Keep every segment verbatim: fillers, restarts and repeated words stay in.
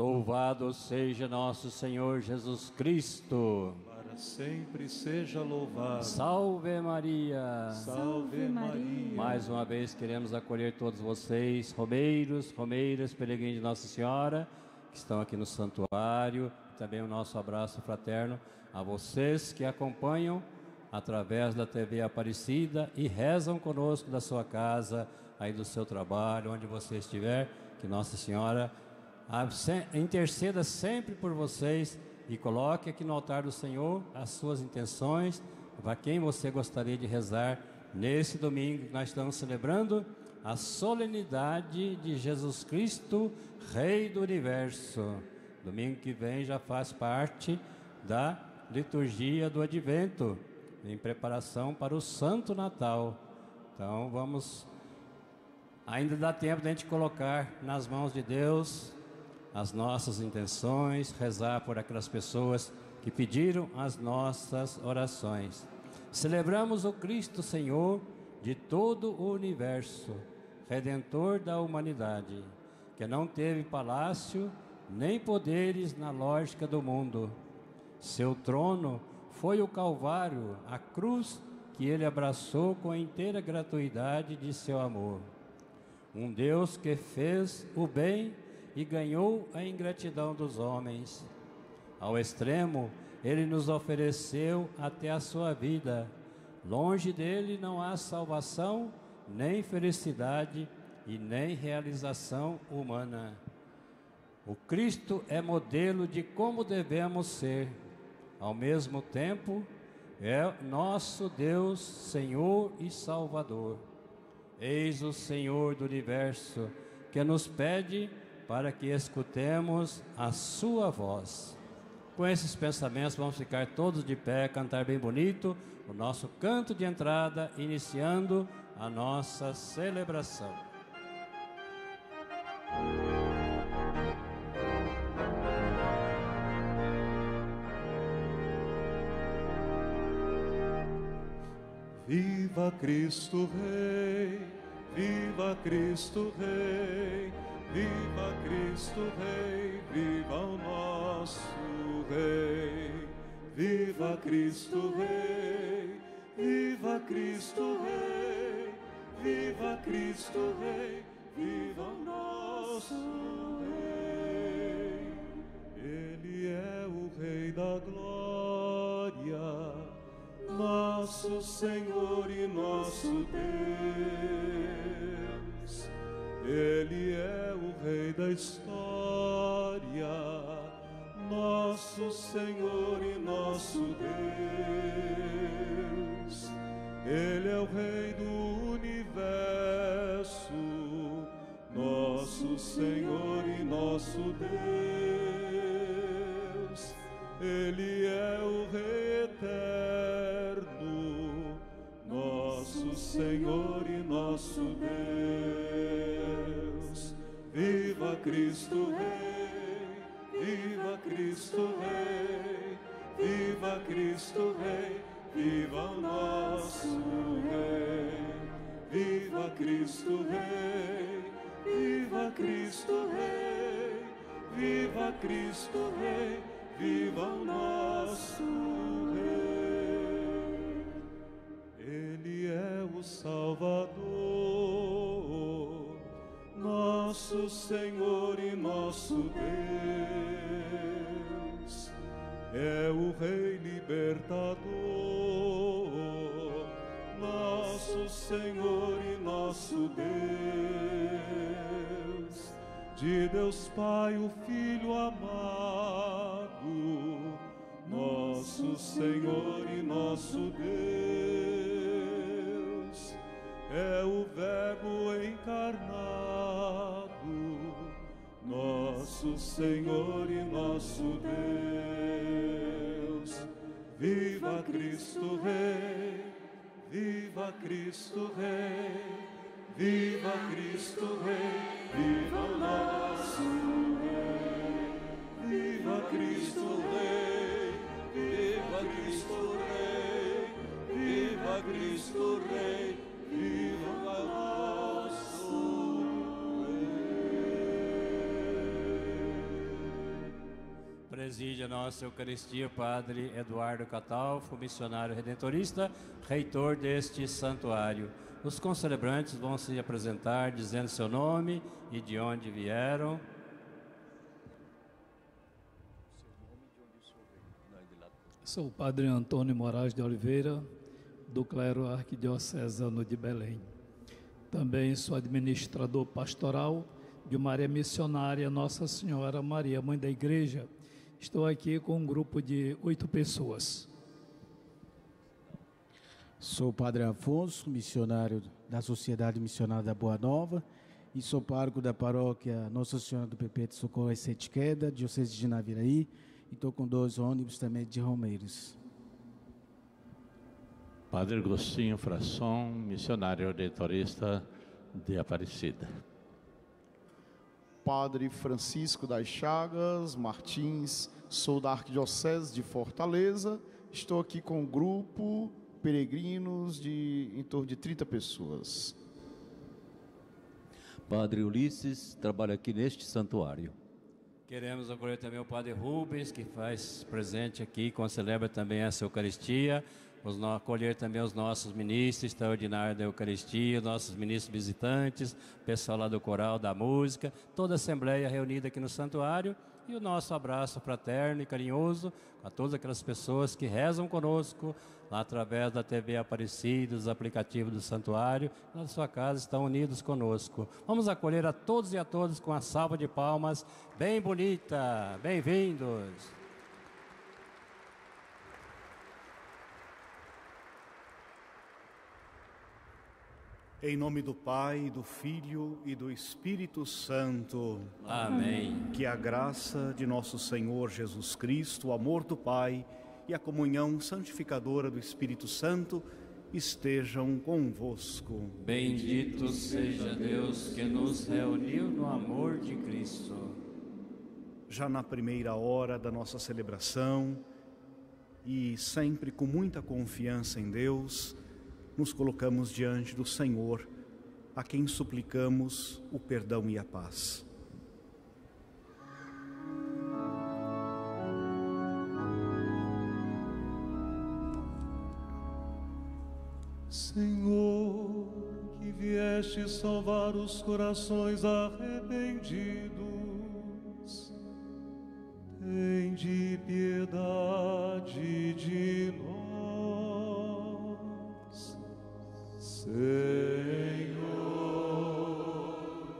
Louvado seja nosso Senhor Jesus Cristo. Para sempre seja louvado. Salve Maria. Salve Maria. Mais uma vez queremos acolher todos vocês, romeiros, romeiras, peregrinos de Nossa Senhora, que estão aqui no santuário. Também o nosso abraço fraterno a vocês que acompanham através da T V Aparecida e rezam conosco da sua casa, aí do seu trabalho, onde você estiver, que Nossa Senhora interceda sempre por vocês e coloque aqui no altar do Senhor as suas intenções, para quem você gostaria de rezar nesse domingo que nós estamos celebrando a solenidade de Jesus Cristo, Rei do Universo. Domingo que vem já faz parte da liturgia do Advento, em preparação para o Santo Natal. Então vamos, ainda dá tempo de a gente colocar nas mãos de Deus as nossas intenções, rezar por aquelas pessoas que pediram as nossas orações. Celebramos o Cristo Senhor de todo o universo, Redentor da humanidade, que não teve palácio nem poderes na lógica do mundo. Seu trono foi o Calvário, a cruz que ele abraçou com a inteira gratuidade de seu amor. Um Deus que fez o bem e ganhou a ingratidão dos homens. Ao extremo, ele nos ofereceu até a sua vida. Longe dele não há salvação, nem felicidade e nem realização humana. O Cristo é modelo de como devemos ser. Ao mesmo tempo, é nosso Deus, Senhor e Salvador. Eis o Senhor do Universo, que nos pede para que escutemos a sua voz. Com esses pensamentos, vamos ficar todos de pé, cantar bem bonito o nosso canto de entrada, iniciando a nossa celebração. Viva Cristo Rei, viva Cristo Rei, viva Cristo Rei, viva o nosso Rei. Viva Cristo Rei, viva Cristo Rei, viva Cristo Rei, viva o nosso Rei. Ele é o Rei da glória, nosso Senhor e nosso Deus. Ele é o Rei da história, nosso Senhor e nosso Deus. Ele é o Rei do universo, nosso Senhor e nosso Deus. Ele é o Rei eterno, nosso Senhor e nosso Deus. Viva Cristo Rei, viva Cristo Rei, viva Cristo Rei, viva o nosso Rei. Viva Cristo Rei, viva Cristo Rei, viva Cristo Rei, viva o nosso Rei. Ele é o Salvador, nosso Senhor e nosso Deus. É o Rei libertador, nosso Senhor e nosso Deus. De Deus Pai, o Filho amado, nosso Senhor e nosso Deus. É o Verbo encarnado, nosso Senhor e nosso Deus. Viva Cristo Rei, viva Cristo Rei, viva Cristo Rei, viva o nosso Rei. Viva Cristo Rei, viva Cristo Rei, viva Cristo Rei, viva o nosso Rei. Preside a nossa Eucaristia o Padre Eduardo Catalfo, missionário redentorista, reitor deste santuário. Os concelebrantes vão se apresentar dizendo seu nome e de onde vieram. Sou o Padre Antônio Moraes de Oliveira, do clero arquidiocesano de Belém. Também sou administrador pastoral de uma área missionária Nossa Senhora Maria, Mãe da Igreja. Estou aqui com um grupo de oito pessoas. Sou o Padre Afonso, missionário da Sociedade Missionária da Boa Nova e sou pároco da paróquia Nossa Senhora do Perpétuo Socorro e Sete Queda, diocese de Naviraí, e estou com dois ônibus também de Romeiros. Padre Agostinho Frasson, missionário redentorista de Aparecida. Padre Francisco das Chagas Martins, sou da Arquidiocese de Fortaleza, estou aqui com um grupo peregrinos de em torno de trinta pessoas. Padre Ulisses, trabalho aqui neste santuário. Queremos acolher também o Padre Rubens, que faz presente aqui, celebra também essa Eucaristia. Os no, acolher também os nossos ministros extraordinários da Eucaristia, nossos ministros visitantes, pessoal lá do coral, da música, toda a Assembleia reunida aqui no santuário, e o nosso abraço fraterno e carinhoso a todas aquelas pessoas que rezam conosco, lá através da T V Aparecida, dos aplicativos do santuário, na sua casa estão unidos conosco. Vamos acolher a todos e a todas com uma salva de palmas bem bonita. Bem-vindos! Em nome do Pai, do Filho e do Espírito Santo. Amém. Que a graça de nosso Senhor Jesus Cristo, o amor do Pai e a comunhão santificadora do Espírito Santo estejam convosco. Bendito seja Deus que nos reuniu no amor de Cristo. Já na primeira hora da nossa celebração e sempre com muita confiança em Deus, nos colocamos diante do Senhor, a quem suplicamos o perdão e a paz. Senhor, que vieste salvar os corações arrependidos, tende piedade de nós. Senhor,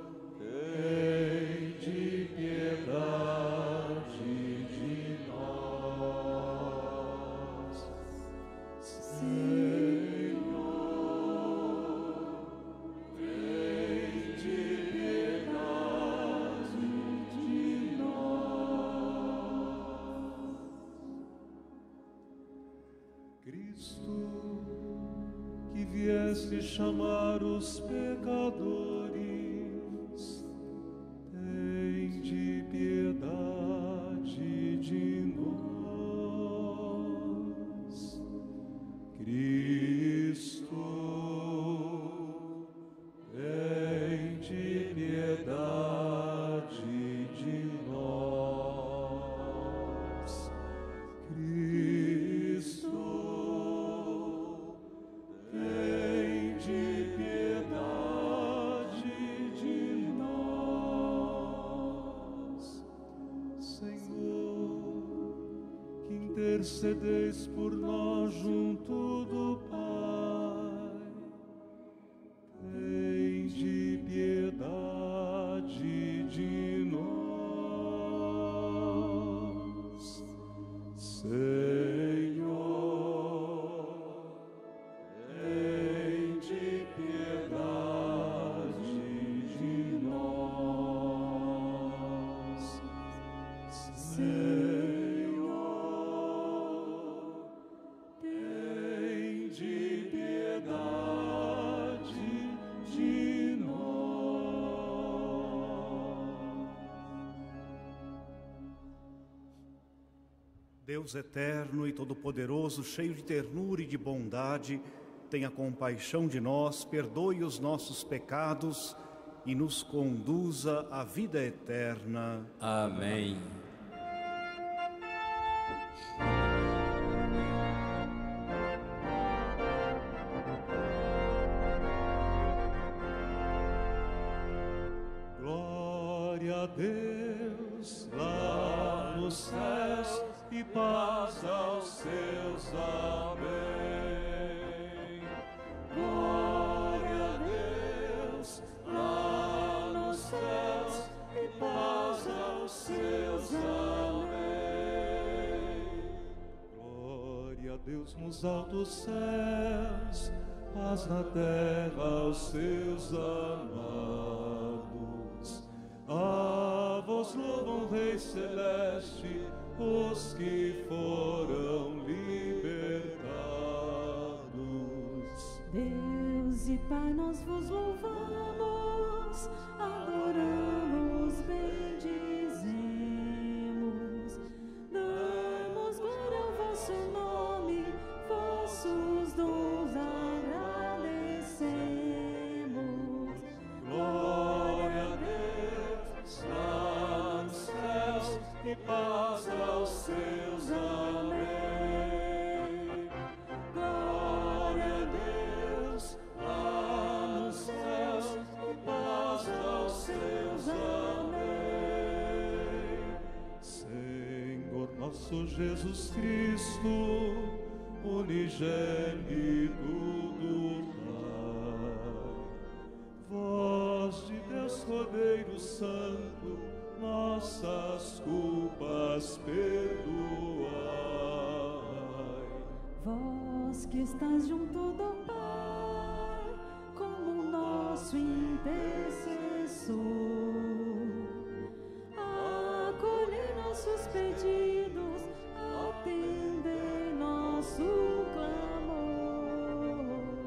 tende piedade de nós. Senhor, tende piedade de nós. Cristo, que vieste chamar os pecadores, tende piedade de nós. Cristo, tende piedade de nós. Cristo, tende piedade de nós. Senhor, que intercedeis por nós junto do Pai, tende piedade de nós. Senhor, tende piedade de nós. Senhor, tende piedade de nós. Deus eterno e todo-poderoso, cheio de ternura e de bondade, tenha compaixão de nós, perdoe os nossos pecados e nos conduza à vida eterna. Amém. Glória a Deus lá nos céus e paz aos seus. Amém. Glória a Deus lá nos céus e paz aos seus. Amém. Glória a Deus nos altos céus, paz na terra aos seus amados. A vos louvam, Rei Celeste, os que foram libertados. Deus e Pai, nós vos louvamos, adoramos, bendizemos, damos glória ao vosso nome, vossos dons agradecemos. Glória a Deus lá nos céus e paz aos seus. Amém. Glória a Deus lá nos céus e paz aos seus. Amém. Senhor nosso Jesus Cristo, unigênito do Pai, voz de Deus Cordeiro Santo, nossas culpas perdoai. Vós que estás junto do Pai, como nosso intercessor, acolhei nossos pedidos, atendei nosso clamor.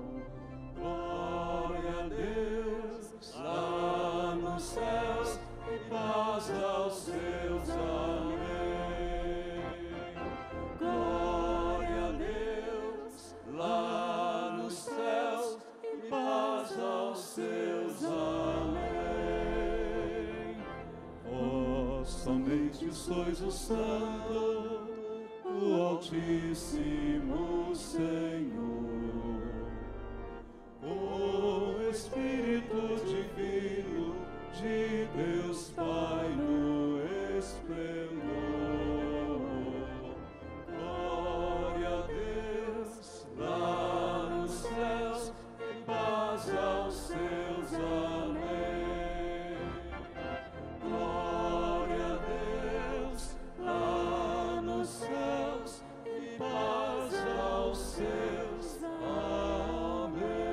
Glória a Deus lá nos céus e paz aos seus. Amém. Glória a Deus lá nos céus e paz aos seus. Amém. Vós somente sois o Santo, o Altíssimo Senhor, o Espírito Divino de Deus Pai no esplendor. Glória a Deus lá nos céus e paz aos seus. Amém. Glória a Deus lá nos céus e paz aos seus. Amém.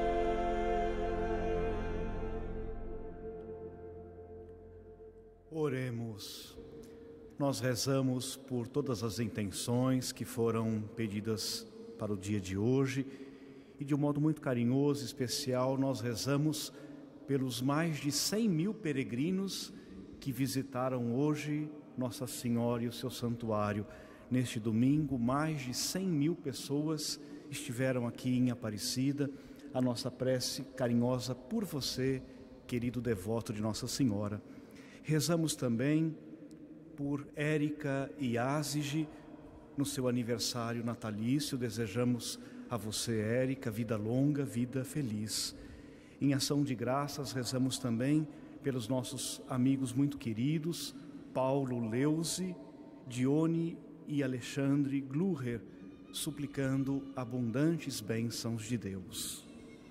Oremos. Nós rezamos por todas as intenções que foram pedidas para o dia de hoje e de um modo muito carinhoso e especial nós rezamos pelos mais de cem mil peregrinos que visitaram hoje Nossa Senhora e o seu santuário. Neste domingo, mais de cem mil pessoas estiveram aqui em Aparecida. A nossa prece carinhosa por você, querido devoto de Nossa Senhora. Rezamos também por Érica e Ázige, no seu aniversário natalício. Desejamos a você, Érica, vida longa, vida feliz. Em ação de graças, rezamos também pelos nossos amigos muito queridos, Paulo Leuze, Dione e Alexandre Gluher, suplicando abundantes bênçãos de Deus.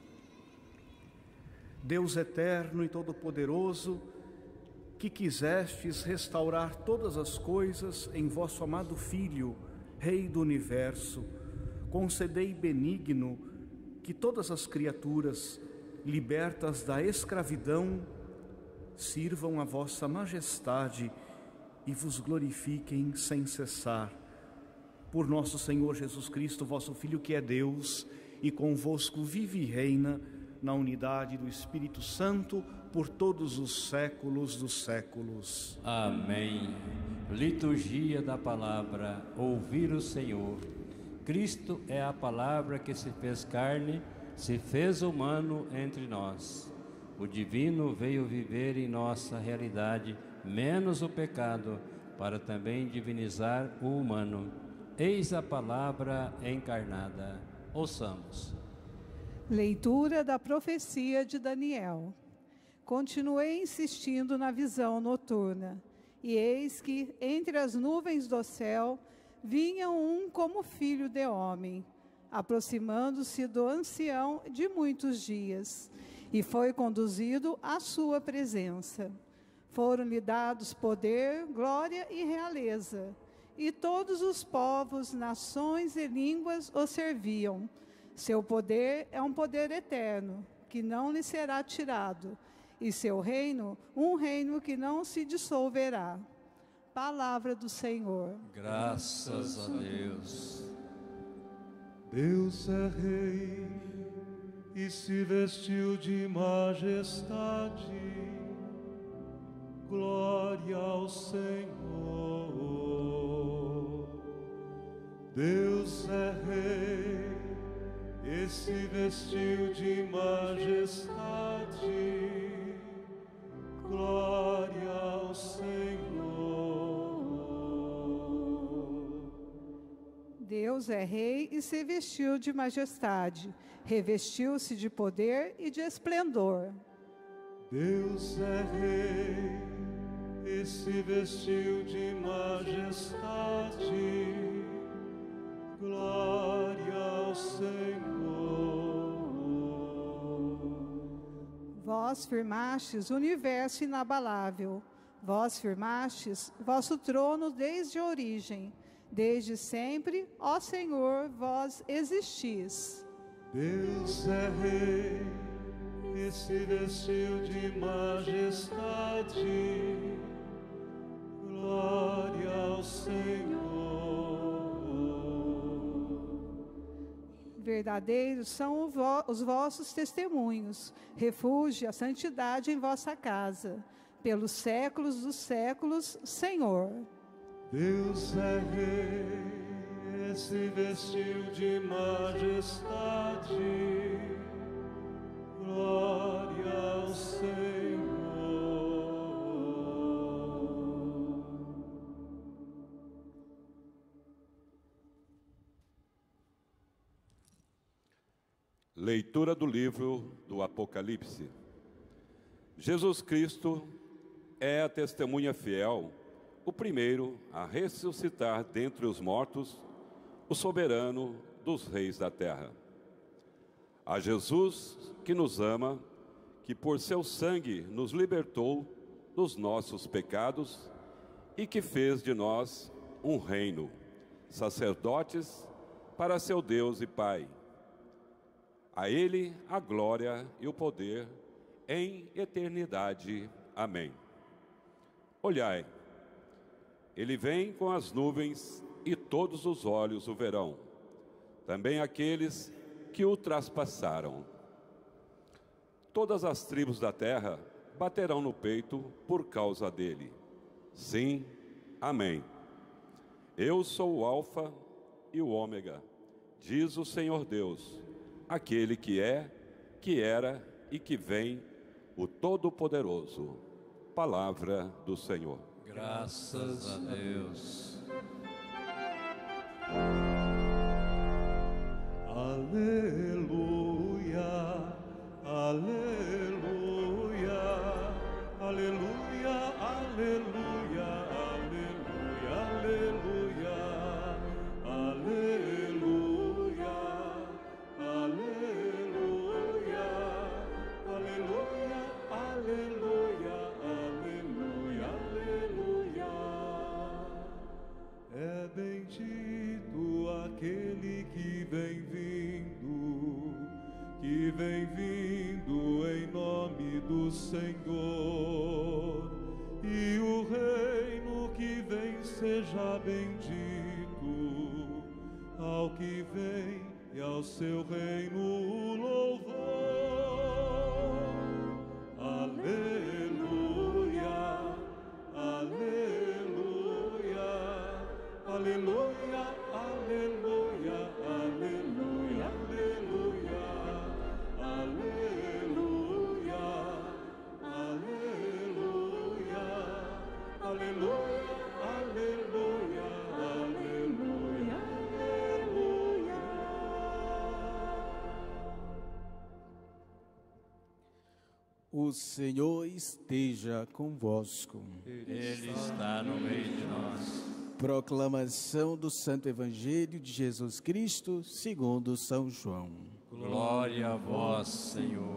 Deus eterno e todo-poderoso, que quisestes restaurar todas as coisas em vosso amado Filho, Rei do Universo, concedei benigno que todas as criaturas, libertas da escravidão, sirvam a vossa majestade e vos glorifiquem sem cessar. Por nosso Senhor Jesus Cristo, vosso Filho, que é Deus, e convosco vive e reina na unidade do Espírito Santo, por todos os séculos dos séculos. Amém. Liturgia da palavra, ouvir o Senhor. Cristo é a palavra que se fez carne, se fez humano entre nós. O divino veio viver em nossa realidade, menos o pecado, para também divinizar o humano. Eis a palavra encarnada. Ouçamos. Leitura da profecia de Daniel. Continuei insistindo na visão noturna, e eis que, entre as nuvens do céu, vinha um como filho de homem, aproximando-se do ancião de muitos dias, e foi conduzido à sua presença. Foram-lhe dados poder, glória e realeza, e todos os povos, nações e línguas o serviam. Seu poder é um poder eterno, que não lhe será tirado, e seu reino, um reino que não se dissolverá. Palavra do Senhor. Graças a Deus. Deus é rei e se vestiu de majestade. Glória ao Senhor. Deus é rei e se vestiu de majestade. Glória ao Senhor. Deus é rei e se vestiu de majestade, revestiu-se de poder e de esplendor. Deus é rei e se vestiu de majestade. Glória ao Senhor. Vós firmastes o universo inabalável, vós firmastes vosso trono desde a origem. Desde sempre, ó Senhor, vós existis. Deus é rei e se vestiu de majestade. Glória ao Senhor. Verdadeiros são os vossos testemunhos, refúgio a santidade em vossa casa, pelos séculos dos séculos, Senhor. Deus é rei e se vestiu de majestade. Glória ao Senhor. Leitura do livro do Apocalipse. Jesus Cristo é a testemunha fiel, o primeiro a ressuscitar dentre os mortos, o soberano dos reis da terra. A Jesus que nos ama, que por seu sangue nos libertou dos nossos pecados e que fez de nós um reino, sacerdotes para seu Deus e Pai. A Ele a glória e o poder em eternidade. Amém. Olhai, Ele vem com as nuvens e todos os olhos o verão, também aqueles que o traspassaram. Todas as tribos da terra baterão no peito por causa dele. Sim, amém. Eu sou o Alfa e o Ômega, diz o Senhor Deus, aquele que é, que era e que vem, o Todo-Poderoso. Palavra do Senhor. Graças a Deus. Aleluia, aleluia, aleluia, aleluia, aleluia, aleluia, aleluia, aleluia, aleluia, aleluia, aleluia, aleluia. É bendito aquele que vem vindo, que vem vindo em nome do Senhor, e o reino que vem seja bendito, ao que vem e ao seu reino o louvor. Aleluia, aleluia, aleluia, aleluia, aleluia, aleluia, aleluia, aleluia, aleluia, aleluia, aleluia, aleluia. O Senhor esteja convosco. Ele está no meio de nós. Proclamação do Santo Evangelho de Jesus Cristo, segundo São João. Glória a vós, Senhor.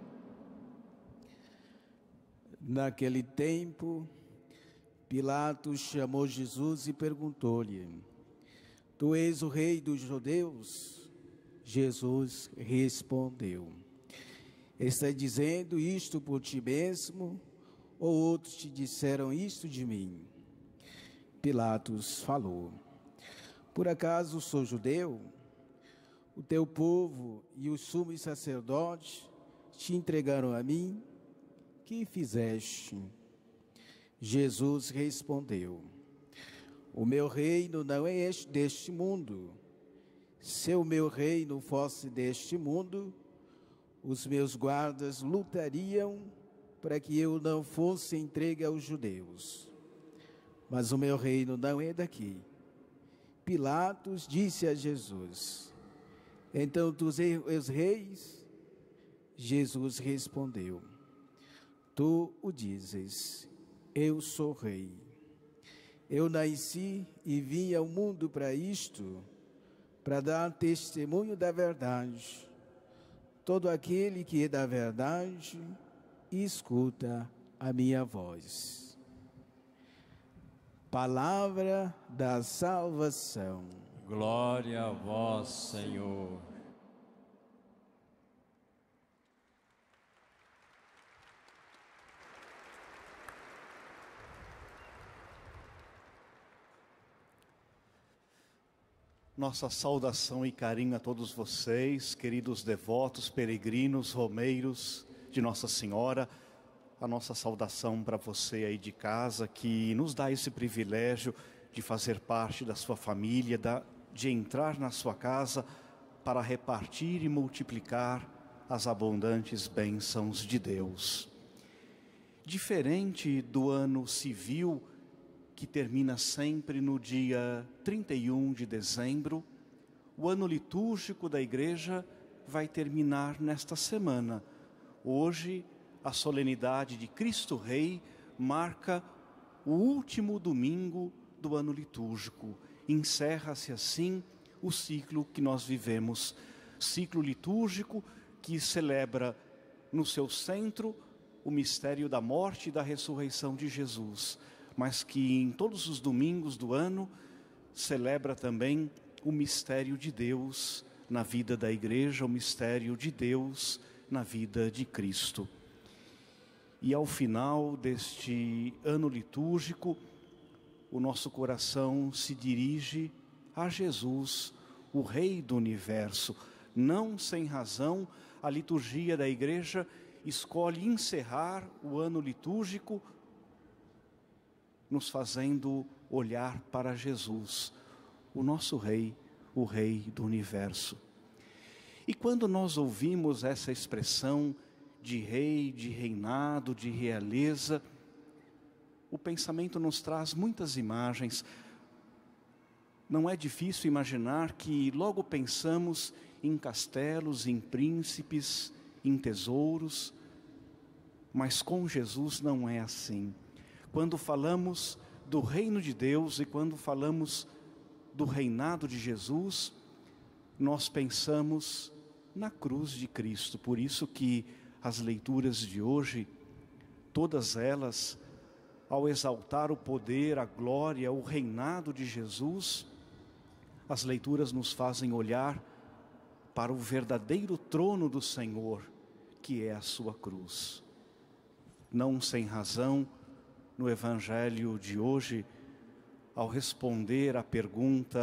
Naquele tempo, Pilatos chamou Jesus e perguntou-lhe: Tu és o rei dos judeus? Jesus respondeu: Estás dizendo isto por ti mesmo, ou outros te disseram isto de mim? Pilatos falou: Por acaso sou judeu? O teu povo e os sumos sacerdotes te entregaram a mim? Que fizeste? Jesus respondeu: O meu reino não é este deste mundo. Se o meu reino fosse deste mundo, os meus guardas lutariam para que eu não fosse entregue aos judeus. Mas o meu reino não é daqui. Pilatos disse a Jesus: Então tu és reis? Jesus respondeu: Tu o dizes, eu sou rei. Eu nasci e vim ao mundo para isto, para dar testemunho da verdade. Todo aquele que é da verdade, escuta a minha voz. Palavra da salvação. Glória a vós, Senhor. Nossa saudação e carinho a todos vocês, queridos devotos, peregrinos, romeiros de Nossa Senhora. A nossa saudação para você aí de casa, que nos dá esse privilégio de fazer parte da sua família, de entrar na sua casa para repartir e multiplicar as abundantes bênçãos de Deus. Diferente do ano civil, que termina sempre no dia trinta e um de dezembro, o ano litúrgico da Igreja vai terminar nesta semana. Hoje, a solenidade de Cristo Rei marca o último domingo do ano litúrgico. Encerra-se assim o ciclo que nós vivemos, ciclo litúrgico que celebra no seu centro o mistério da morte e da ressurreição de Jesus, mas que em todos os domingos do ano celebra também o mistério de Deus na vida da Igreja, o mistério de Deus na vida de Cristo. E ao final deste ano litúrgico, o nosso coração se dirige a Jesus, o Rei do Universo. Não sem razão, a liturgia da Igreja escolhe encerrar o ano litúrgico nos fazendo olhar para Jesus, o nosso Rei, o Rei do Universo. E quando nós ouvimos essa expressão de rei, de reinado, de realeza, o pensamento nos traz muitas imagens. Não é difícil imaginar que logo pensamos em castelos, em príncipes, em tesouros, mas com Jesus não é assim. Quando falamos do reino de Deus e quando falamos do reinado de Jesus, nós pensamos na cruz de Cristo. Por isso que as leituras de hoje, todas elas, ao exaltar o poder, a glória, o reinado de Jesus, as leituras nos fazem olhar para o verdadeiro trono do Senhor, que é a sua cruz. Não sem razão, no Evangelho de hoje, ao responder à pergunta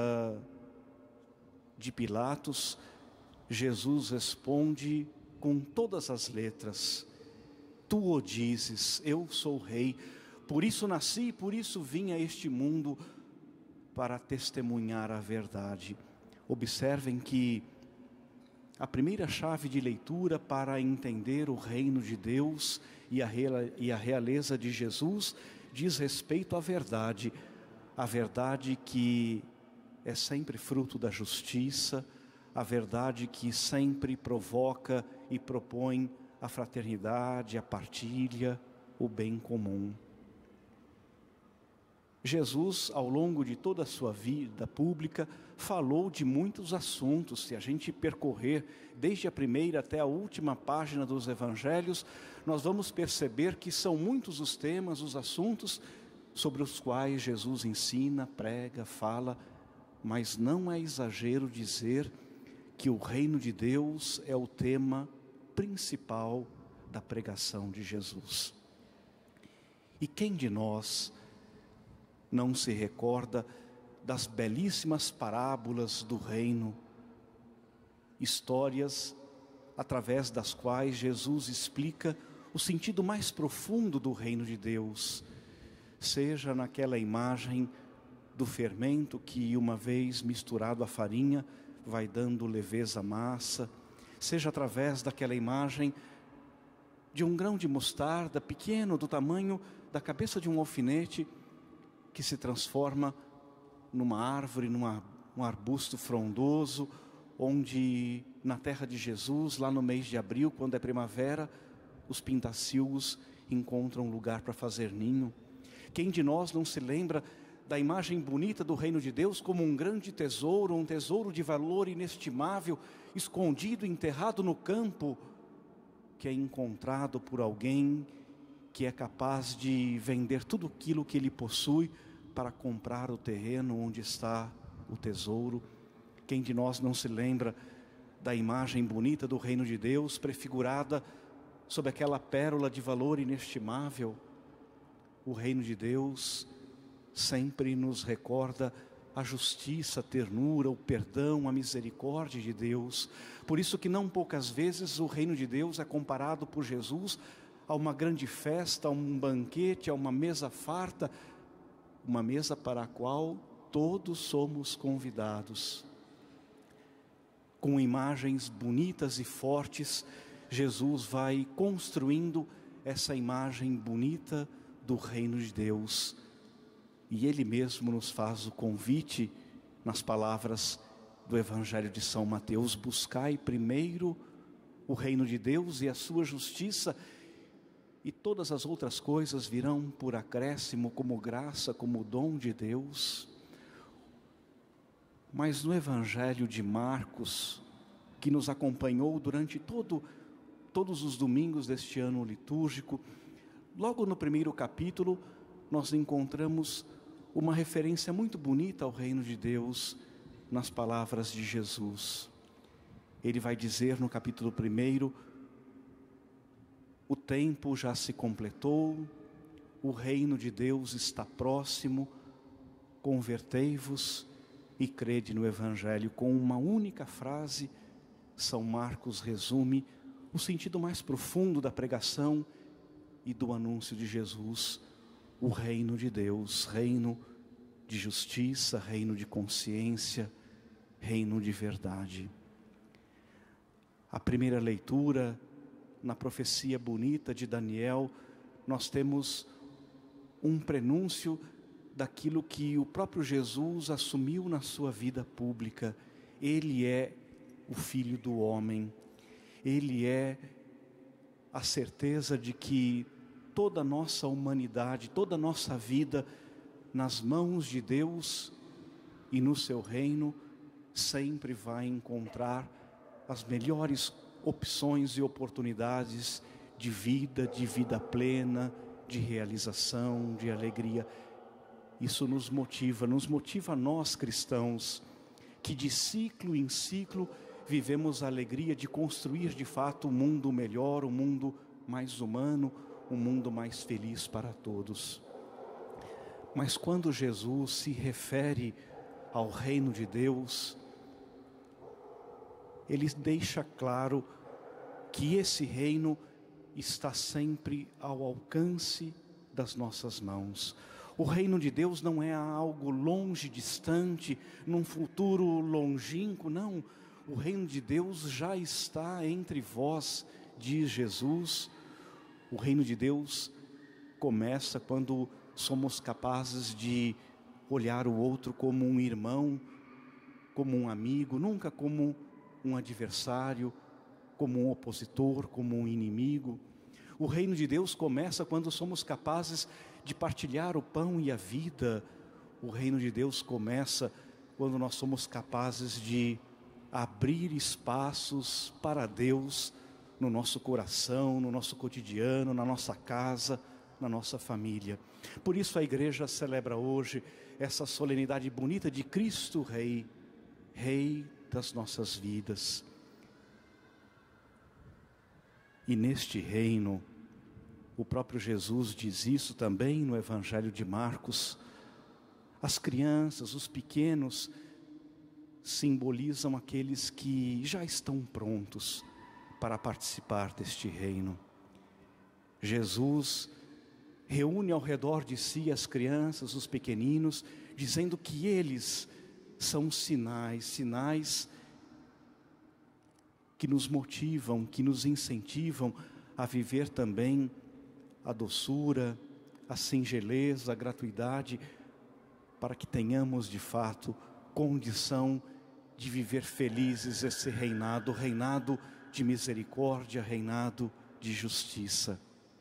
de Pilatos, Jesus responde com todas as letras: Tu o dizes, eu sou rei, por isso nasci, por isso vim a este mundo, para testemunhar a verdade. Observem que a primeira chave de leitura para entender o reino de Deus e a realeza de Jesus diz respeito à verdade, a verdade que é sempre fruto da justiça, a verdade que sempre provoca e propõe a fraternidade, a partilha, o bem comum. Jesus, ao longo de toda a sua vida pública, falou de muitos assuntos. Se a gente percorrer desde a primeira até a última página dos evangelhos, nós vamos perceber que são muitos os temas, os assuntos sobre os quais Jesus ensina, prega, fala, mas não é exagero dizer que o reino de Deus é o tema principal da pregação de Jesus. E quem de nós não se recorda das belíssimas parábolas do reino, histórias através das quais Jesus explica o sentido mais profundo do reino de Deus, seja naquela imagem do fermento que, uma vez misturado à farinha, vai dando leveza à massa, seja através daquela imagem de um grão de mostarda pequeno, do tamanho da cabeça de um alfinete, que se transforma numa árvore, numa, um arbusto frondoso, onde na terra de Jesus, lá no mês de abril, quando é primavera, os pintacilgos encontram lugar para fazer ninho. Quem de nós não se lembra da imagem bonita do reino de Deus como um grande tesouro, um tesouro de valor inestimável, escondido, enterrado no campo, que é encontrado por alguém que é capaz de vender tudo aquilo que ele possui para comprar o terreno onde está o tesouro. Quem de nós não se lembra da imagem bonita do reino de Deus, prefigurada sob aquela pérola de valor inestimável? O reino de Deus sempre nos recorda a justiça, a ternura, o perdão, a misericórdia de Deus. Por isso que não poucas vezes o reino de Deus é comparado por Jesus a uma grande festa, a um banquete, a uma mesa farta, uma mesa para a qual todos somos convidados. Com imagens bonitas e fortes, Jesus vai construindo essa imagem bonita do reino de Deus. E Ele mesmo nos faz o convite nas palavras do Evangelho de São Mateus: buscai primeiro o reino de Deus e a sua justiça, e todas as outras coisas virão por acréscimo, como graça, como dom de Deus. Mas no Evangelho de Marcos, que nos acompanhou durante todo, todos os domingos deste ano litúrgico, logo no primeiro capítulo, nós encontramos uma referência muito bonita ao reino de Deus nas palavras de Jesus. Ele vai dizer no capítulo primeiro: o tempo já se completou, o reino de Deus está próximo, convertei-vos e crede no Evangelho. Com uma única frase, São Marcos resume o sentido mais profundo da pregação e do anúncio de Jesus: o reino de Deus, reino de justiça, reino de consciência, reino de verdade. A primeira leitura, na profecia bonita de Daniel, nós temos um prenúncio daquilo que o próprio Jesus assumiu na sua vida pública. Ele é o Filho do Homem, Ele é a certeza de que toda a nossa humanidade, toda a nossa vida, nas mãos de Deus e no seu reino, sempre vai encontrar as melhores opções e oportunidades de vida, de vida plena, de realização, de alegria. Isso nos motiva, nos motiva a nós cristãos, que de ciclo em ciclo vivemos a alegria de construir de fato um mundo melhor, um mundo mais humano, um mundo mais feliz para todos. Mas quando Jesus se refere ao reino de Deus, Ele deixa claro que esse reino está sempre ao alcance das nossas mãos. O reino de Deus não é algo longe, distante, num futuro longínquo, não. O reino de Deus já está entre vós, diz Jesus. O reino de Deus começa quando somos capazes de olhar o outro como um irmão, como um amigo, nunca como um adversário, como um opositor, como um inimigo. O reino de Deus começa quando somos capazes de partilhar o pão e a vida. O reino de Deus começa quando nós somos capazes de abrir espaços para Deus no nosso coração, no nosso cotidiano, na nossa casa, na nossa família. Por isso a igreja celebra hoje essa solenidade bonita de Cristo Rei, Rei das nossas vidas. E neste reino, o próprio Jesus diz isso também no Evangelho de Marcos, as crianças, os pequenos, simbolizam aqueles que já estão prontos para participar deste reino. Jesus reúne ao redor de si as crianças, os pequeninos, dizendo que eles são sinais, sinais que nos motivam, que nos incentivam a viver também a doçura, a singeleza, a gratuidade, para que tenhamos de fato condição de viver felizes esse reinado, reinado de misericórdia, reinado de justiça.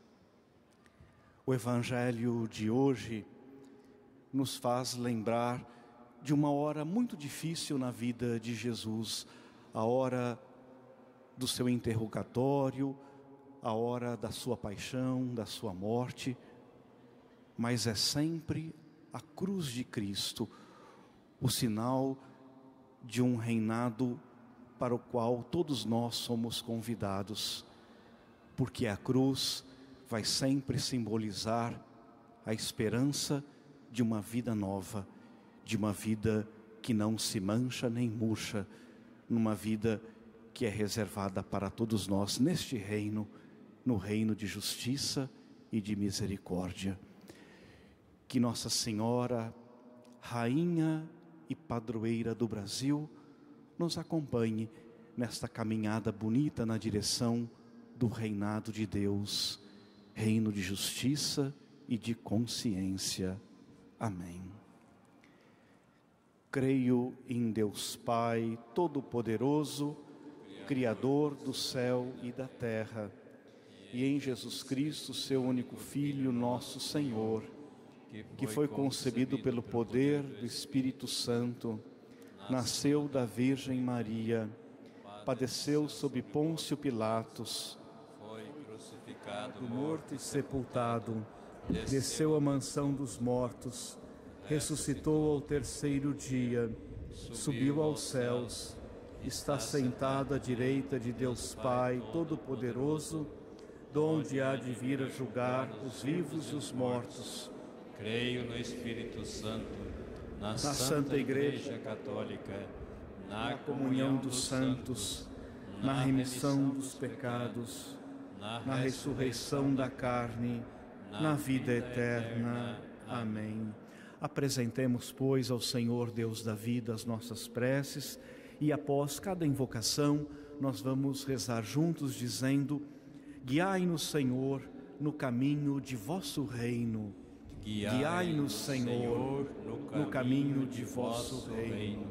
O Evangelho de hoje nos faz lembrar de uma hora muito difícil na vida de Jesus, a hora do seu interrogatório, a hora da sua paixão, da sua morte, mas é sempre a cruz de Cristo, o sinal de um reinado para o qual todos nós somos convidados, porque a cruz vai sempre simbolizar a esperança de uma vida nova, de uma vida que não se mancha nem murcha, numa vida que é reservada para todos nós neste reino, no reino de justiça e de misericórdia. Que Nossa Senhora, Rainha e Padroeira do Brasil, nos acompanhe nesta caminhada bonita na direção do reinado de Deus, reino de justiça e de consciência. Amém. Creio em Deus Pai Todo-Poderoso, Criador do céu e da terra, e em Jesus Cristo, seu único Filho, nosso Senhor, que foi concebido pelo poder do Espírito Santo, nasceu da Virgem Maria, padeceu sob Pôncio Pilatos, foi crucificado, morto e sepultado, desceu à mansão dos mortos, ressuscitou ao terceiro dia, subiu aos céus, está sentado à direita de Deus Pai Todo-Poderoso, donde há de vir a julgar os vivos e os mortos. Creio no Espírito Santo, na, na Santa, Santa Igreja, Igreja Católica, na, na comunhão dos santos, na remissão dos pecados, na ressurreição da carne, na vida eterna. Amém. Apresentemos, pois, ao Senhor Deus da vida as nossas preces, e após cada invocação nós vamos rezar juntos dizendo: guiai-nos, Senhor, no caminho de vosso reino. Guiai-nos, Senhor, no caminho de vosso reino.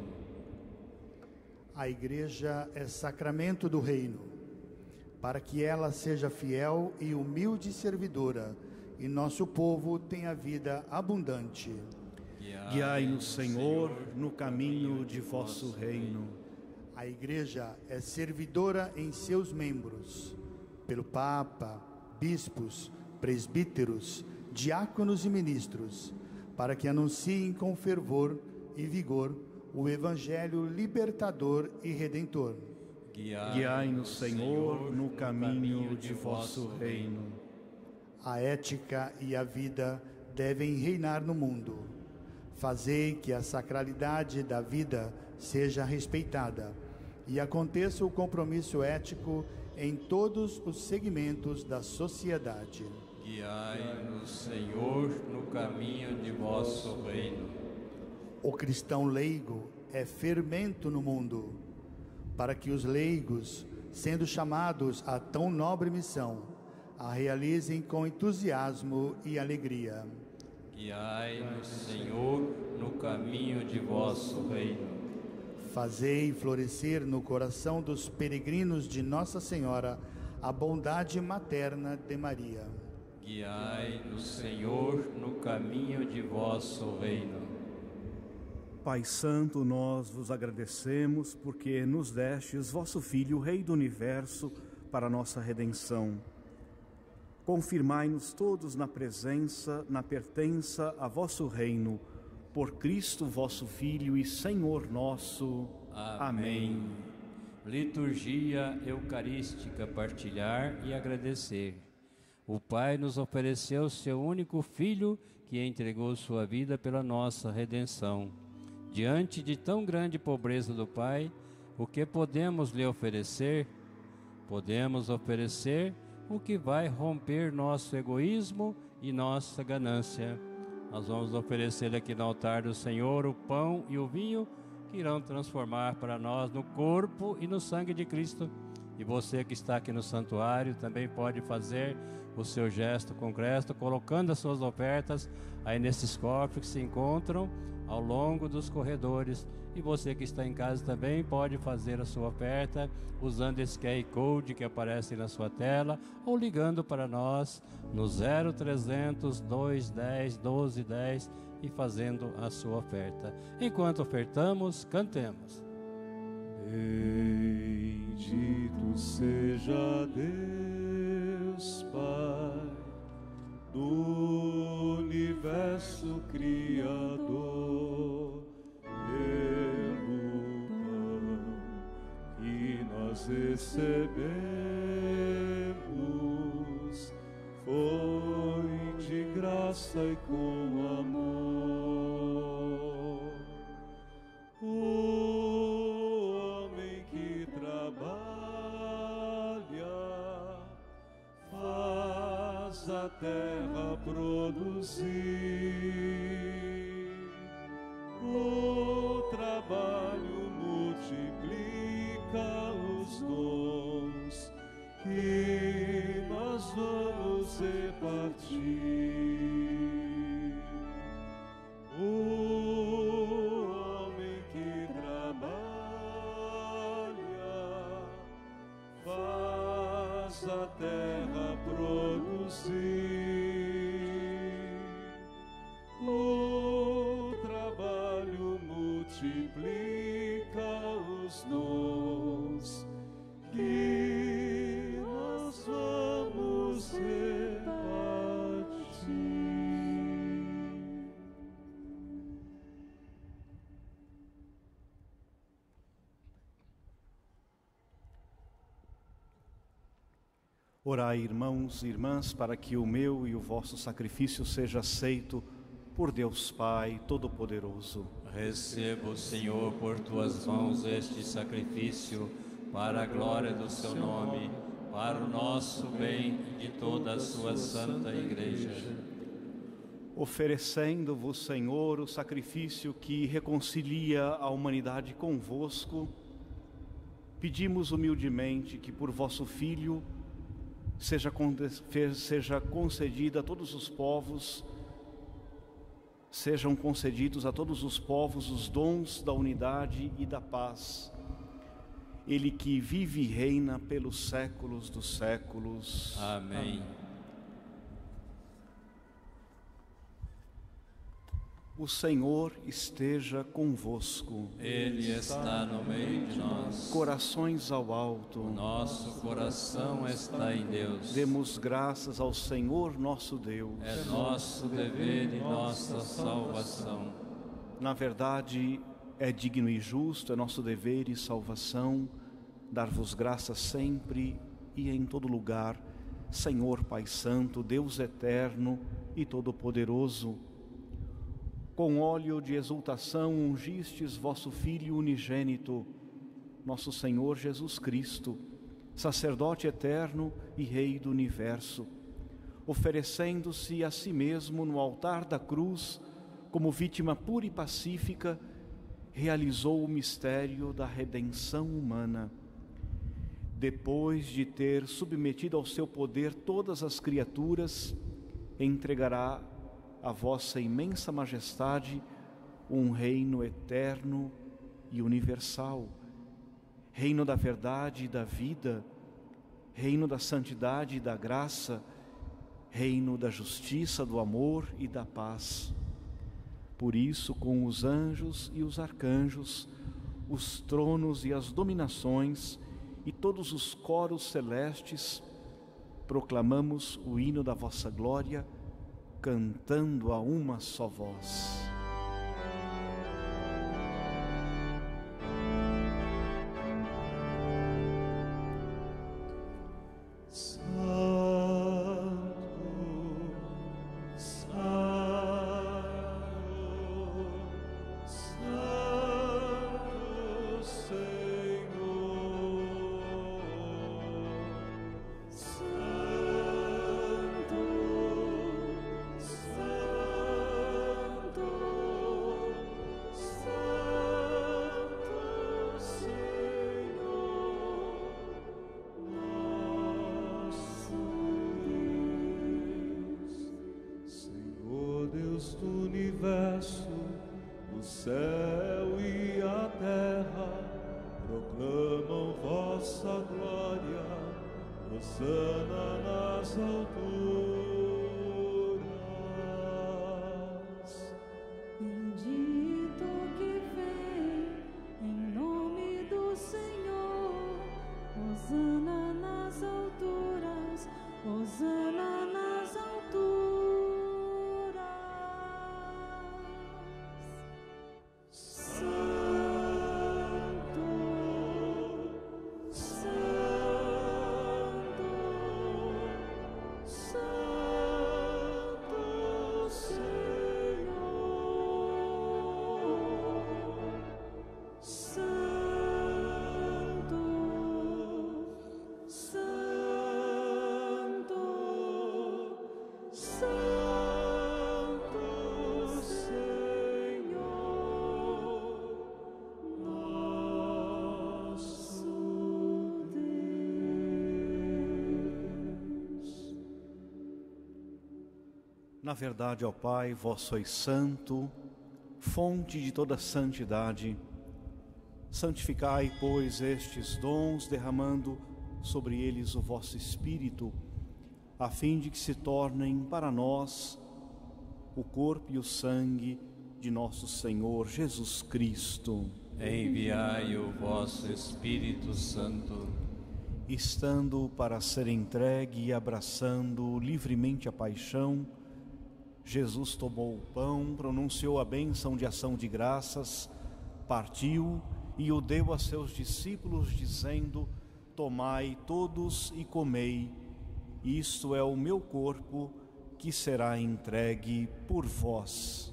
A Igreja é sacramento do reino, para que ela seja fiel e humilde servidora, e nosso povo tenha vida abundante. Guiai-nos, Senhor, no caminho de vosso reino. A Igreja é servidora em seus membros, pelo Papa, bispos, presbíteros, diáconos e ministros, para que anunciem com fervor e vigor o Evangelho libertador e redentor. Guiai-nos, Senhor, no caminho de vosso reino. A ética e a vida devem reinar no mundo. Fazei que a sacralidade da vida seja respeitada e aconteça o compromisso ético em todos os segmentos da sociedade. Guiai-nos, Senhor, no caminho de vosso reino. O cristão leigo é fermento no mundo, para que os leigos, sendo chamados a tão nobre missão, a realizem com entusiasmo e alegria. Guiai-nos, Senhor, no caminho de vosso reino. Fazei florescer no coração dos peregrinos de Nossa Senhora a bondade materna de Maria. Guiai-nos, Senhor, no caminho de vosso reino. Pai Santo, nós vos agradecemos porque nos destes vosso Filho, Rei do Universo, para a nossa redenção. Confirmai-nos todos na presença, na pertença a vosso reino, por Cristo vosso Filho e Senhor nosso. Amém. Amém. Liturgia eucarística, partilhar e agradecer. O Pai nos ofereceu seu único Filho, que entregou sua vida pela nossa redenção. Diante de tão grande pobreza do Pai, o que podemos lhe oferecer? Podemos oferecer o que vai romper nosso egoísmo e nossa ganância. Nós vamos oferecer aqui no altar do Senhor o pão e o vinho, que irão transformar para nós no corpo e no sangue de Cristo. E você que está aqui no santuário também pode fazer o seu gesto concreto, colocando as suas ofertas aí nesses cofres que se encontram ao longo dos corredores. E você que está em casa também pode fazer a sua oferta usando esse Q R Code que aparece na sua tela ou ligando para nós no zero trezentos, duzentos e dez, doze dez e fazendo a sua oferta. Enquanto ofertamos, cantemos. Bendito seja Deus, Pai do universo criador, pelo pão que nós recebemos, foi de graça e com amor. O homem que trabalha faz a terra produzir. O trabalho multiplica os dons que nós vamos repartir. O homem que trabalha faz a terra produzir. O trabalho multiplica os dons que nós vamos repartir. Orai, irmãos e irmãs, para que o meu e o vosso sacrifício seja aceito por Deus Pai Todo-Poderoso. Receba, Senhor, por tuas mãos este sacrifício, para a glória do seu nome, para o nosso bem e de toda a sua santa Igreja. Oferecendo-vos, Senhor, o sacrifício que reconcilia a humanidade convosco, pedimos humildemente que por vosso Filho seja, seja concedida a todos os povos, sejam concedidos a todos os povos os dons da unidade e da paz. Ele que vive e reina pelos séculos dos séculos. Amém. O Senhor esteja convosco. Ele está no meio de nós. Corações ao alto. Nosso coração está em Deus. Demos graças ao Senhor nosso Deus. É nosso dever e nossa salvação. Na verdade, é digno e justo, é nosso dever e salvação, dar-vos graças sempre e em todo lugar, Senhor Pai Santo, Deus eterno e todo-poderoso. Com óleo de exultação ungistes vosso Filho unigênito, nosso Senhor Jesus Cristo, sacerdote eterno e Rei do universo, oferecendo-se a si mesmo no altar da cruz, como vítima pura e pacífica, realizou o mistério da redenção humana. Depois de ter submetido ao seu poder todas as criaturas, entregará a vossa imensa majestade um reino eterno e universal, reino da verdade e da vida, reino da santidade e da graça, reino da justiça, do amor e da paz. Por isso, com os anjos e os arcanjos, os tronos e as dominações e todos os coros celestes, proclamamos o hino da vossa glória, cantando a uma só voz. Na verdade, ó Pai, vós sois santo, fonte de toda santidade. Santificai, pois, estes dons, derramando sobre eles o vosso Espírito, a fim de que se tornem para nós o corpo e o sangue de nosso Senhor Jesus Cristo. Enviai o vosso Espírito Santo. Estando para ser entregue e abraçando livremente a paixão, Jesus tomou o pão, pronunciou a bênção de ação de graças, partiu e o deu a seus discípulos, dizendo: tomai todos e comei, isto é o meu corpo, que será entregue por vós.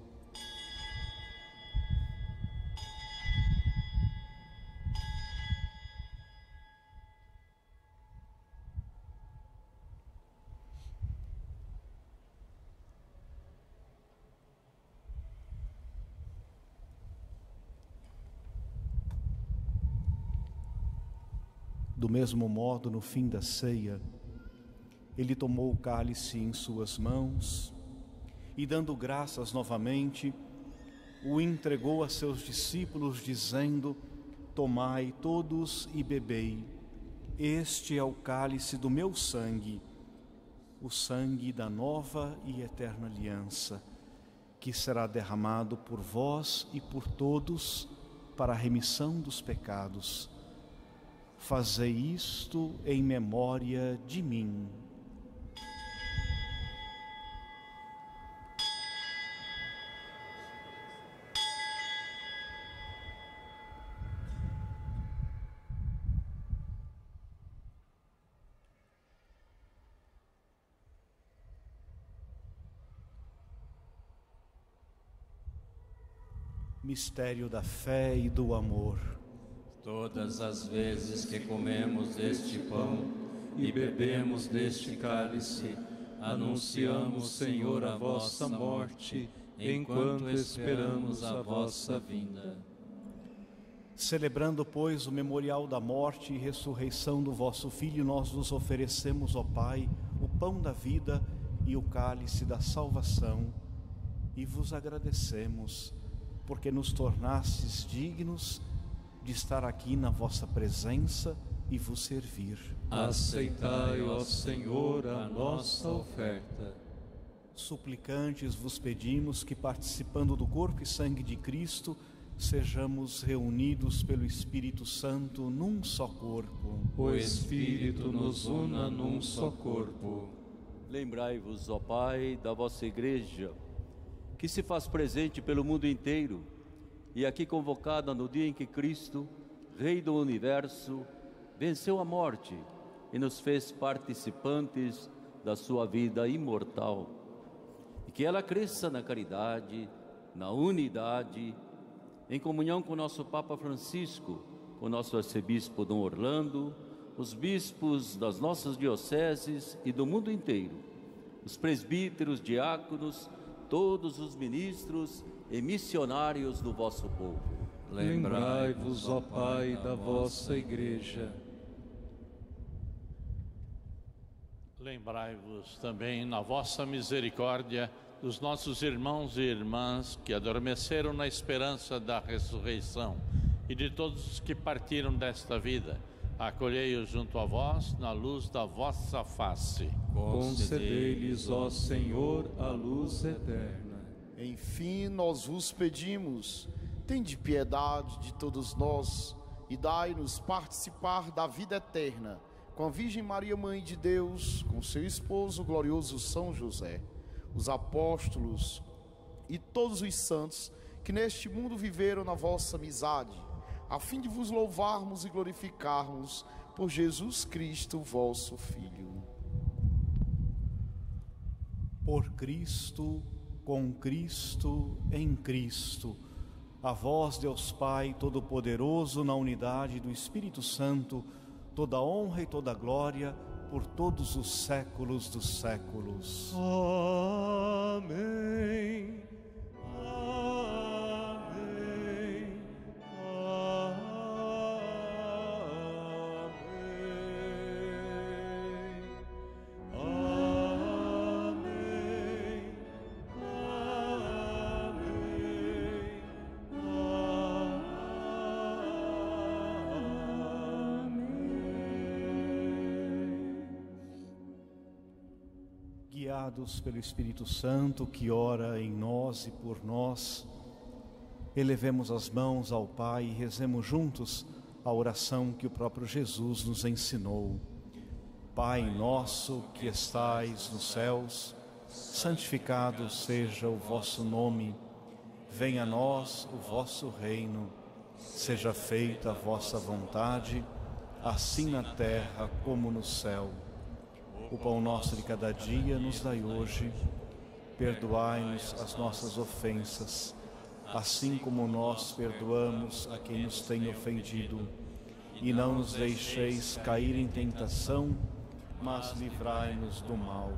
Do mesmo modo, no fim da ceia, ele tomou o cálice em suas mãos e, dando graças novamente, o entregou a seus discípulos, dizendo: tomai todos e bebei, este é o cálice do meu sangue, o sangue da nova e eterna aliança, que será derramado por vós e por todos para a remissão dos pecados. Fazei isto em memória de mim. Mistério da fé e do amor. Todas as vezes que comemos deste pão e bebemos deste cálice, anunciamos, Senhor, a vossa morte, enquanto esperamos a vossa vinda. Celebrando, pois, o memorial da morte e ressurreição do vosso Filho, nós vos oferecemos, ó Pai, o pão da vida e o cálice da salvação, e vos agradecemos porque nos tornastes dignos de estar aqui na vossa presença e vos servir. Aceitai, ó Senhor, a nossa oferta. Suplicantes vos pedimos que, participando do corpo e sangue de Cristo, sejamos reunidos pelo Espírito Santo num só corpo. O Espírito nos una num só corpo. Lembrai-vos, ó Pai, da vossa Igreja, que se faz presente pelo mundo inteiro e aqui convocada no dia em que Cristo, Rei do Universo, venceu a morte e nos fez participantes da sua vida imortal. E que ela cresça na caridade, na unidade, em comunhão com o nosso Papa Francisco, com o nosso arcebispo Dom Orlando, os bispos das nossas dioceses e do mundo inteiro, os presbíteros, diáconos, todos os ministros e missionários do vosso povo. Lembrai-vos, ó Pai, da vossa Igreja. Lembrai-vos também, na vossa misericórdia, dos nossos irmãos e irmãs que adormeceram na esperança da ressurreição e de todos os que partiram desta vida. Acolhei-os junto a vós, na luz da vossa face. Concedei-lhes, ó Senhor, a luz eterna. Enfim, nós vos pedimos, tende piedade de todos nós e dai-nos participar da vida eterna com a Virgem Maria, Mãe de Deus, com seu esposo, o glorioso São José, os apóstolos e todos os santos que neste mundo viveram na vossa amizade, a fim de vos louvarmos e glorificarmos por Jesus Cristo, vosso Filho. Por Cristo, com Cristo, em Cristo, a vós, Deus Pai Todo-Poderoso, na unidade do Espírito Santo, toda honra e toda glória por todos os séculos dos séculos. Amém. Amém. Amém. Guiados pelo Espírito Santo que ora em nós e por nós, elevemos as mãos ao Pai e rezemos juntos a oração que o próprio Jesus nos ensinou. Pai nosso que estais nos céus, santificado seja o vosso nome. Venha a nós o vosso reino. Seja feita a vossa vontade, assim na terra como no céu. O pão nosso de cada dia nos dai hoje. Perdoai-nos as nossas ofensas, assim como nós perdoamos a quem nos tem ofendido. E não nos deixeis cair em tentação, mas livrai-nos do mal.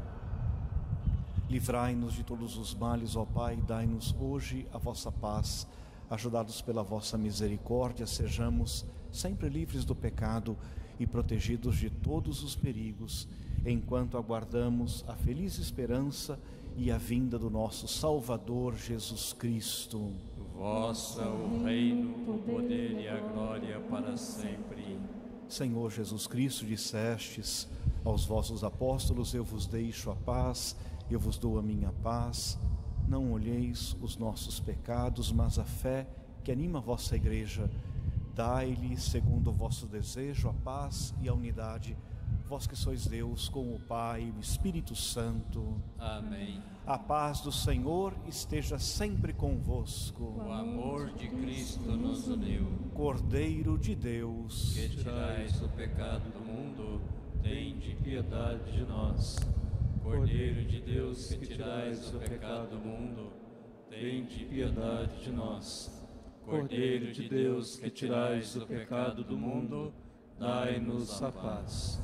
Livrai-nos de todos os males, ó Pai, e dai-nos hoje a vossa paz. Ajudados pela vossa misericórdia, sejamos sempre livres do pecado e protegidos de todos os perigos, enquanto aguardamos a feliz esperança e a vinda do nosso Salvador Jesus Cristo. Vossa o reino, o poder e a glória para sempre. Senhor Jesus Cristo, dissestes aos vossos apóstolos: eu vos deixo a paz, eu vos dou a minha paz. Não olheis os nossos pecados, mas a fé que anima a vossa igreja. Dai-lhe, segundo o vosso desejo, a paz e a unidade, vós que sois Deus, com o Pai e o Espírito Santo. Amém. A paz do Senhor esteja sempre convosco. O amor de Cristo nos uniu. Cordeiro de Deus, que tirais o pecado do mundo, tende piedade de nós. Cordeiro de Deus, que tirais o pecado do mundo, tende piedade de nós. Cordeiro de Deus, que tirais o pecado do mundo, dai-nos a paz.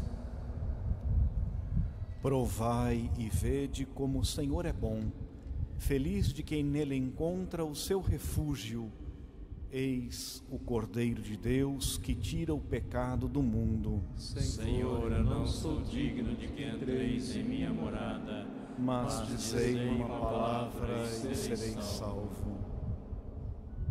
Provai e vede como o Senhor é bom. Feliz de quem nele encontra o seu refúgio. Eis o Cordeiro de Deus que tira o pecado do mundo. Senhor, eu não sou digno de que entreis em minha morada, mas dizei uma palavra e serei salvo.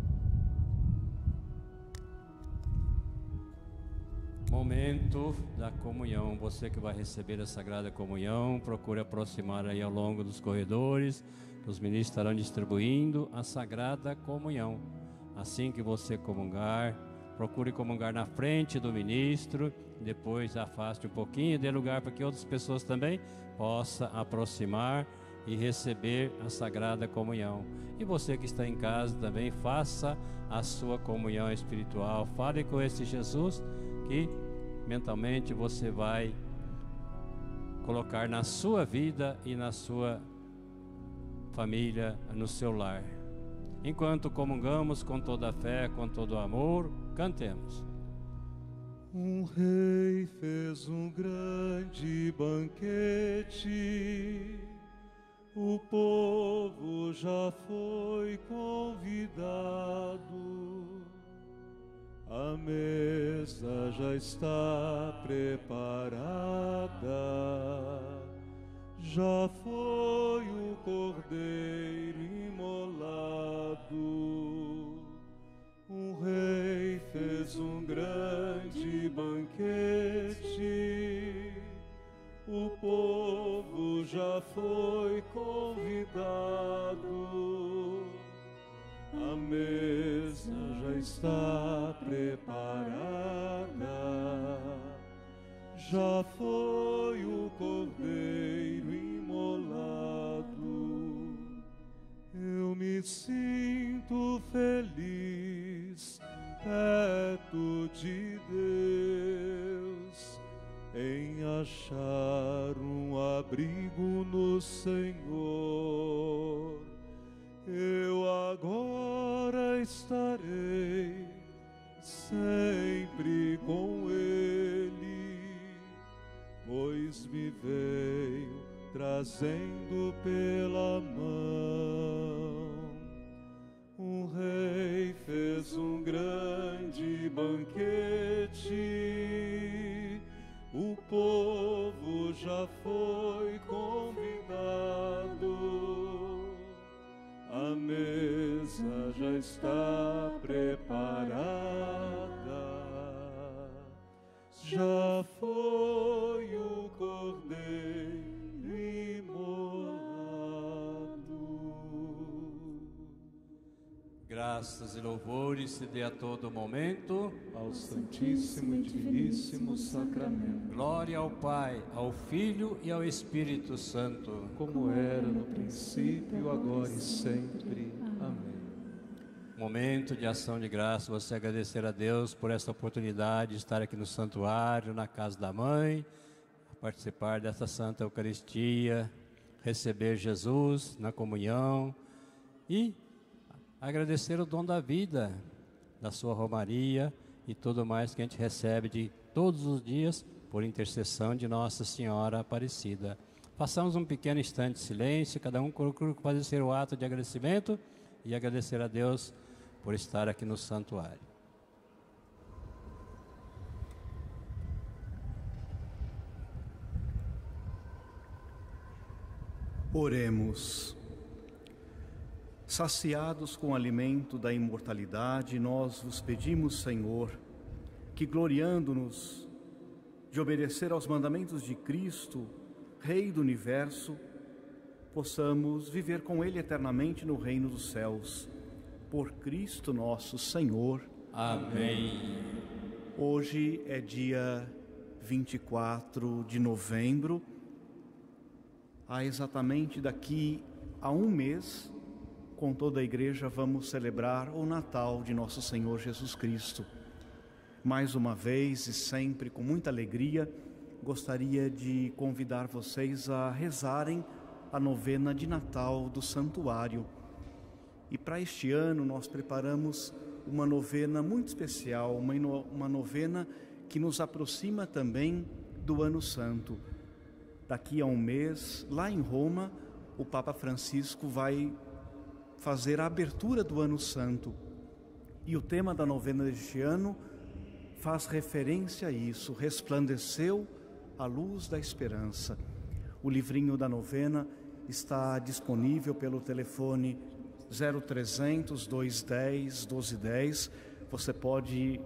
momento da comunhão. Você que vai receber a Sagrada Comunhão, procure aproximar aí ao longo dos corredores, que os ministros estarão distribuindo a Sagrada Comunhão. Assim que você comungar, procure comungar na frente do ministro, depois afaste um pouquinho e dê lugar para que outras pessoas também possam aproximar e receber a Sagrada Comunhão. E você que está em casa também, faça a sua comunhão espiritual. Fale com esse Jesus que mentalmente você vai colocar na sua vida e na sua família, no seu lar. Enquanto comungamos com toda a fé, com todo o amor, cantemos. Um rei fez um grande banquete, o povo já foi convidado, a mesa já está preparada, já foi o cordeiro imolado. Um rei fez um grande banquete, o povo já foi convidado, a mesa já está preparada, já foi o cordeiro imolado. Eu me sinto feliz perto de Deus, em achar um abrigo no Senhor. Eu agora estarei sempre com Ele, pois me veio trazendo pela mão. Um rei fez um grande banquete, o povo já foi convidado, a mesa já está preparada, já foi o cordeiro imolado. Graças e louvores se dê a todo momento ao Santíssimo e Diviníssimo Sacramento. Glória ao Pai, ao Filho e ao Espírito Santo, como era no princípio, agora e sempre. Amém. Momento de ação de graça, você agradecer a Deus por essa oportunidade de estar aqui no santuário, na casa da mãe, participar dessa Santa Eucaristia, receber Jesus na comunhão e agradecer o dom da vida, da sua romaria e tudo mais que a gente recebe de todos os dias por intercessão de Nossa Senhora Aparecida. Façamos um pequeno instante de silêncio, cada um procura fazer o ato de agradecimento e agradecer a Deus por estar aqui no santuário. Oremos. Saciados com o alimento da imortalidade, nós vos pedimos, Senhor, que gloriando-nos de obedecer aos mandamentos de Cristo, Rei do Universo, possamos viver com Ele eternamente no reino dos céus. Por Cristo nosso Senhor. Amém. Hoje é dia vinte e quatro de novembro. Há exatamente daqui a um mês, com toda a igreja, vamos celebrar o Natal de nosso Senhor Jesus Cristo. Mais uma vez e sempre com muita alegria, gostaria de convidar vocês a rezarem a novena de Natal do Santuário. E para este ano nós preparamos uma novena muito especial, uma, uma novena que nos aproxima também do Ano Santo. Daqui a um mês, lá em Roma, o Papa Francisco vai fazer a abertura do Ano Santo. E o tema da novena deste ano faz referência a isso: resplandeceu a luz da esperança. O livrinho da novena está disponível pelo telefone zero trezentos, duzentos e dez, doze dez. Você pode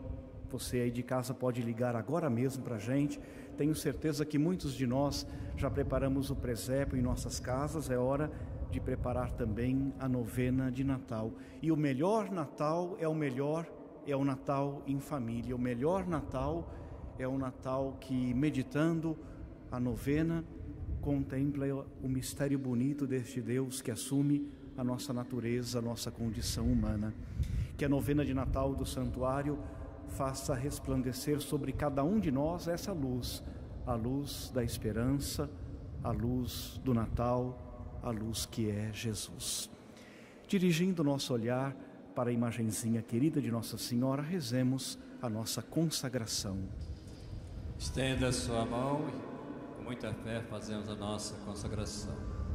Você aí de casa pode ligar agora mesmo para a gente. Tenho certeza que muitos de nós já preparamos o presépio em nossas casas. É hora de preparar também a novena de Natal. E o melhor Natal é o melhor, é o Natal em família. O melhor Natal é o Natal que, meditando a novena, contempla o mistério bonito deste Deus que assume a nossa natureza, a nossa condição humana. Que a novena de Natal do Santuário faça resplandecer sobre cada um de nós essa luz, a luz da esperança, a luz do Natal, a luz que é Jesus. Dirigindo nosso olhar para a imagenzinha querida de Nossa Senhora, rezemos a nossa consagração. Estenda a sua mão e com muita fé fazemos a nossa consagração.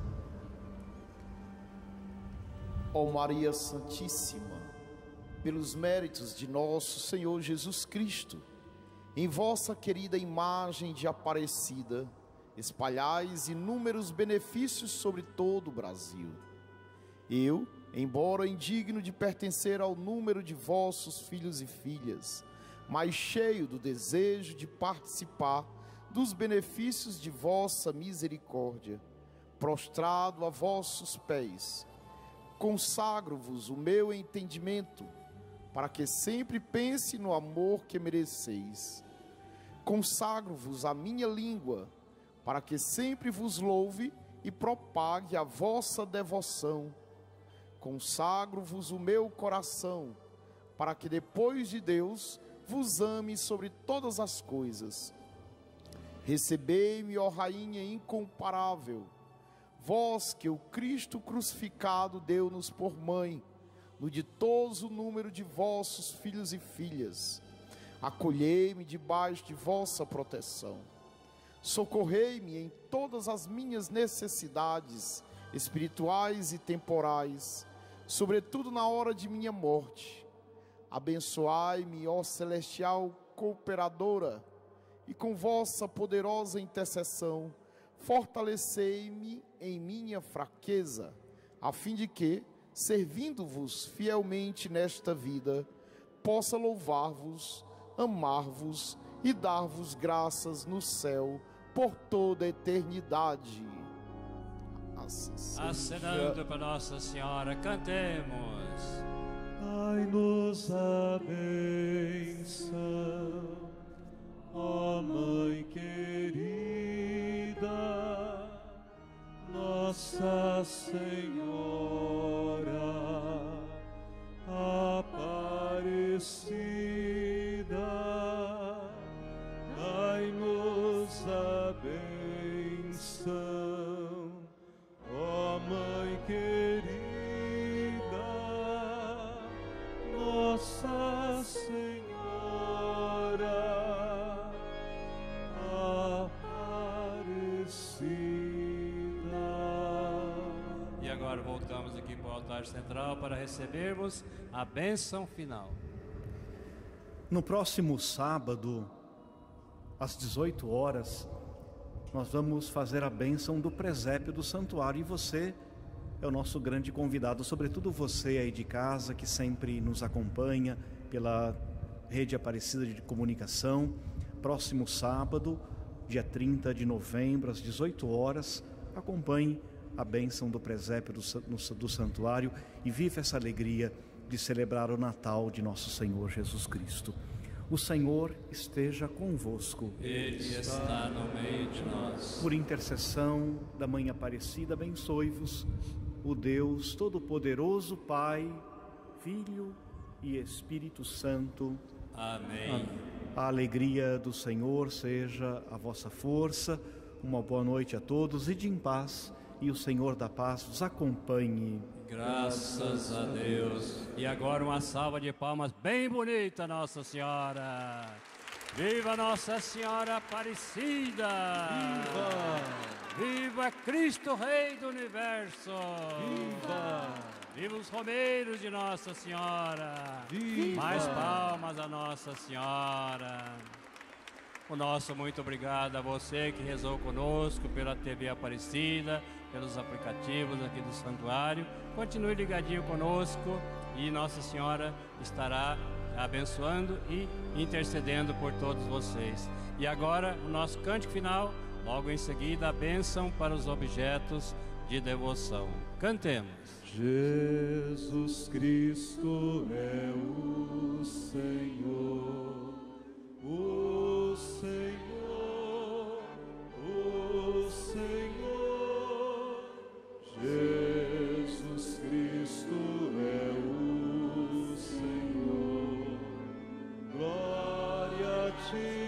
Ó Maria Santíssima, pelos méritos de nosso Senhor Jesus Cristo, em vossa querida imagem de Aparecida, espalhais inúmeros benefícios sobre todo o Brasil. Eu, embora indigno de pertencer ao número de vossos filhos e filhas, mas cheio do desejo de participar dos benefícios de vossa misericórdia, prostrado a vossos pés, consagro-vos o meu entendimento, para que sempre pense no amor que mereceis. Consagro-vos a minha língua, para que sempre vos louve e propague a vossa devoção. Consagro-vos o meu coração, para que depois de Deus vos ame sobre todas as coisas. Recebei-me, ó Rainha incomparável, vós que o Cristo crucificado deu-nos por mãe, no ditoso número de vossos filhos e filhas. Acolhei-me debaixo de vossa proteção. Socorrei-me em todas as minhas necessidades espirituais e temporais, sobretudo na hora de minha morte. Abençoai-me, ó celestial cooperadora, e com vossa poderosa intercessão, fortalecei-me em minha fraqueza, a fim de que, servindo-vos fielmente nesta vida, possa louvar-vos, amar-vos e dar-vos graças no céu por toda a eternidade. Assim seja. Acenando para Nossa Senhora, cantemos. Dai-nos a bênção, ó Mãe querida, Nossa Senhora Aparecida, dai-nos a bênção, ó Mãe querida, Nossa Senhora Aparecida. E agora voltamos aqui para o altar central para recebermos a bênção final. No próximo sábado, às dezoito horas, nós vamos fazer a bênção do presépio do santuário, e você é o nosso grande convidado, sobretudo você aí de casa que sempre nos acompanha pela rede Aparecida de comunicação. Próximo sábado, dia trinta de novembro, às dezoito horas, acompanhe a bênção do presépio do, do santuário e viva essa alegria de celebrar o Natal de nosso Senhor Jesus Cristo. O Senhor esteja convosco. Ele está no meio de nós. Por intercessão da Mãe Aparecida, abençoe-vos o Deus Todo-Poderoso, Pai, Filho e Espírito Santo. Amém. A alegria do Senhor seja a vossa força. Uma boa noite a todos, e de em paz, e o Senhor da paz vos acompanhe. Graças a Deus. E agora uma salva de palmas bem bonita, Nossa Senhora. Viva Nossa Senhora Aparecida! Viva! Viva Cristo Rei do Universo! Viva! Viva os romeiros de Nossa Senhora! Viva! Mais palmas a Nossa Senhora! O nosso muito obrigado a você que rezou conosco pela T V Aparecida, pelos aplicativos aqui do santuário. Continue ligadinho conosco e Nossa Senhora estará abençoando e intercedendo por todos vocês. E agora, o nosso cântico final, logo em seguida, a bênção para os objetos de devoção. Cantemos. Jesus Cristo é o Senhor, o Senhor, o Senhor. Jesus Cristo é o Senhor. Glória a ti.